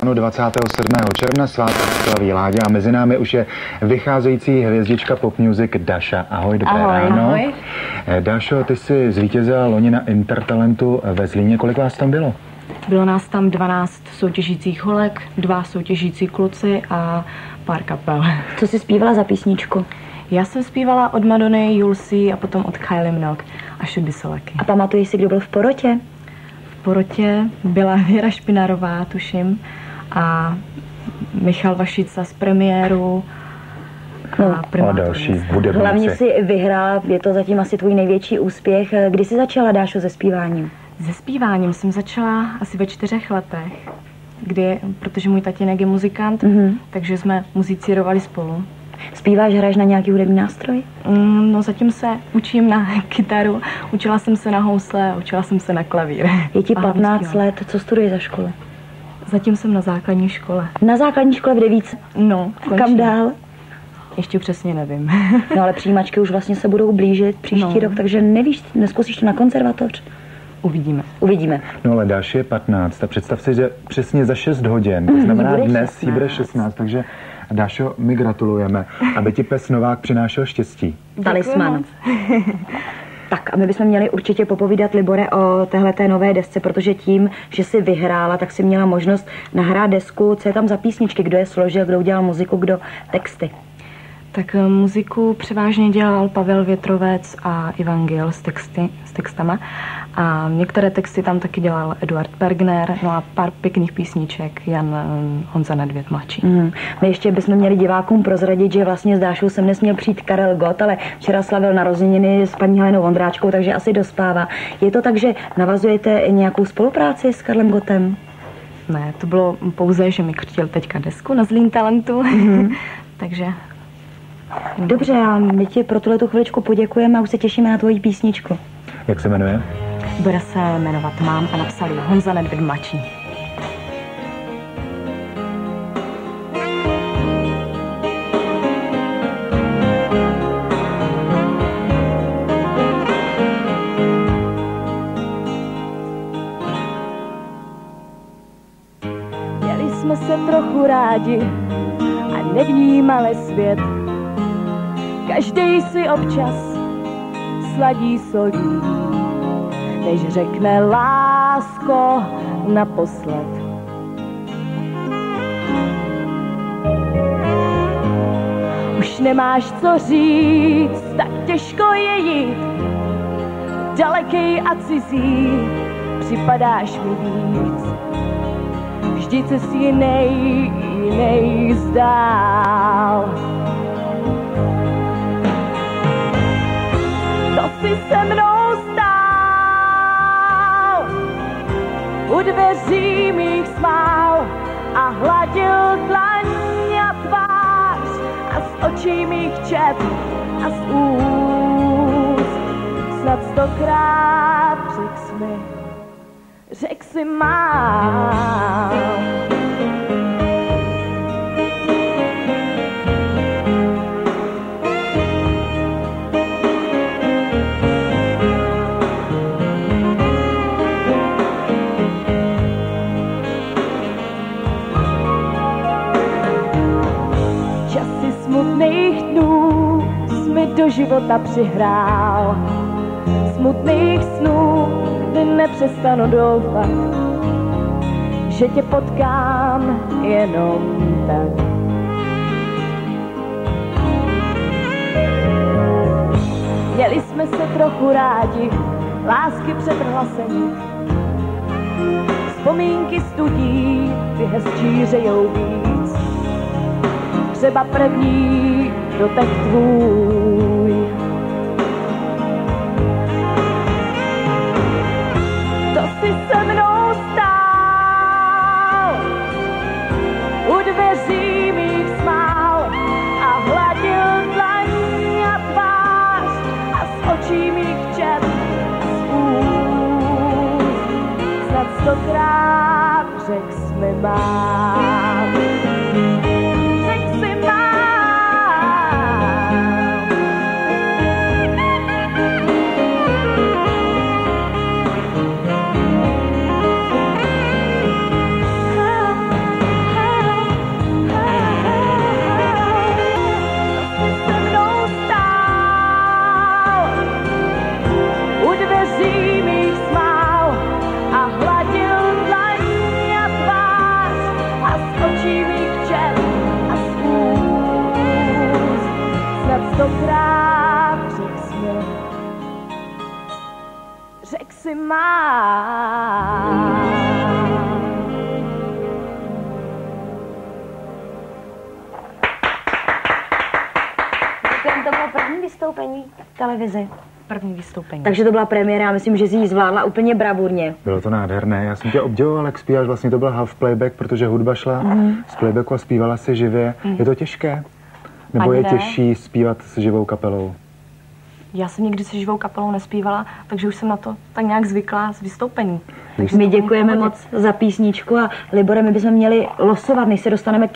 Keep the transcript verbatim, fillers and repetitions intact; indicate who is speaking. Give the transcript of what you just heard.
Speaker 1: Ano, dvacátého sedmého června svátek slaví Láďa a mezi námi už je vycházející hvězdička pop music Daša. Ahoj, dobré
Speaker 2: ahoj,
Speaker 1: ráno.
Speaker 2: Ahoj.
Speaker 1: Dašo, ty jsi zvítězila loni na Intertalentu ve Zlíně. Kolik vás tam bylo?
Speaker 2: Bylo nás tam dvanáct soutěžících holek, dva soutěžící kluci a pár kapel.
Speaker 3: Co jsi zpívala za písničku?
Speaker 2: Já jsem zpívala od Madony, Julsy a potom od Kylie Minogue a Šuby Soleky.
Speaker 3: A pamatuješ si, kdo byl v porotě?
Speaker 2: V porotě byla Věra Špinarová, tuším, a Michal Vašica z premiéru a,
Speaker 3: no,
Speaker 1: a další hudebníci.
Speaker 3: Hlavně si vyhrál, je to zatím asi tvůj největší úspěch. Kdy jsi začala, Dášo, se zpíváním?
Speaker 2: Se zpíváním jsem začala asi ve čtyřech letech, kdy, protože můj tatínek je muzikant, mm-hmm. takže jsme muzicírovali spolu.
Speaker 3: Zpíváš, hraješ na nějaký hudební nástroj?
Speaker 2: Mm, no zatím se učím na kytaru, učila jsem se na housle, učila jsem se na klavír.
Speaker 3: Je ti patnáct let, co studuješ za školu?
Speaker 2: Zatím jsem na základní škole.
Speaker 3: Na základní škole v Devíce?
Speaker 2: No, končím.
Speaker 3: Kam dál?
Speaker 2: Ještě přesně nevím.
Speaker 3: No ale přijímačky už vlastně se budou blížit příští no. rok, takže nevíš, neskusíš to na konzervatoř?
Speaker 2: Uvidíme.
Speaker 3: Uvidíme.
Speaker 1: No ale Dáši je patnáct a představ si, že přesně za šest hodin, to znamená
Speaker 3: mm,
Speaker 1: dnes jí bude šestnáct, takže Dášo, my gratulujeme, aby ti pes Novák přinášel štěstí.
Speaker 3: Talisman. Tak a my bychom měli určitě popovídat, Libore, o téhleté nové desce, protože tím, že jsi vyhrála, tak si měla možnost nahrát desku. Co je tam za písničky? Kdo je složil, kdo udělal muziku, kdo texty?
Speaker 2: Tak muziku převážně dělal Pavel Větrovec a Ivan Gil s, texty, s textama. A některé texty tam taky dělal Eduard Bergner, no a pár pěkných písniček Jan Honza Nedvěd mladší.
Speaker 3: Mm. My ještě bychom měli divákům prozradit, že vlastně s Dášou sem nesměl přijít Karel Gott, ale včera slavil narozeniny s paní Helenou Vondráčkou, takže asi dospává. Je to tak, že navazujete nějakou spolupráci s Karlem Gottem?
Speaker 2: Ne, to bylo pouze, že mi chtěl teďka desku na Zlín Talentu, mm. takže...
Speaker 3: Dobře, a my ti pro tuhletu chviličku poděkujeme a už se těšíme na tvoji písničku.
Speaker 1: Jak se jmenuje?
Speaker 2: Bude se jmenovat Mám a napsali Honza Nedvěd mladší.
Speaker 4: Měli jsme se trochu rádi a nevnímali svět. Každý si občas sladí solí, než řekne lásko naposled. Už nemáš co říct, tak těžko je jít. Daleký a cizí, připadáš mi víc. Vždyť se si jinej, jinej zdál. To si se mnou stál, u dveří mých smál a hladil dlaň a tvář a z očí mých čet a z úst snad stokrát řek jsi mi, řek si mám. Smutných dnů jsi mi do života přihrál, smutných snů, kdy nepřestanu doufat, že tě potkám jenom tak. Měli jsme se trochu rádi, lásky přetrhla se nit. Vzpomínky studí, ty hezčí řejou víc. Třeba první dotek tvůj. To si se mnou stál, u dveří mých smál a hladil dlaň a tvář a z očí mých čet a z úst snad stokrát řek jsi mi mám.
Speaker 3: vystoupení v televizi?
Speaker 2: První vystoupení.
Speaker 3: Takže to byla premiéra, já myslím, že jsi ji zvládla úplně bravurně.
Speaker 1: Bylo to nádherné, já jsem tě obdivoval, jak zpíváš, vlastně to byl half playback, protože hudba šla mm. z playbacku a zpívala si živě. Mm. Je to těžké? Nebo
Speaker 2: Ani
Speaker 1: je
Speaker 2: ne.
Speaker 1: těžší zpívat s živou kapelou?
Speaker 2: Já jsem nikdy se živou kapelou nespívala, takže už jsem na to tak nějak zvyklá z vystoupení.
Speaker 3: My děkujeme moc za písničku a Libore, my bychom měli losovat, než se dostaneme k